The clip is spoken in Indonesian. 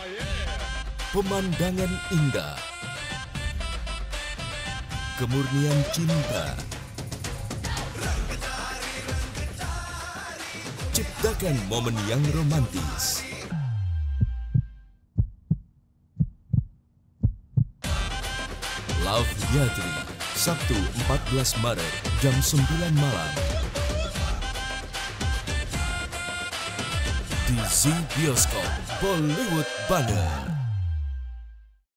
Pemandangan indah, kemurnian cinta, ciptakan momen yang romantis. Love Yatri, Sabtu 14 Maret jam 9 malam di Z Bioskop Bollywood Bandung.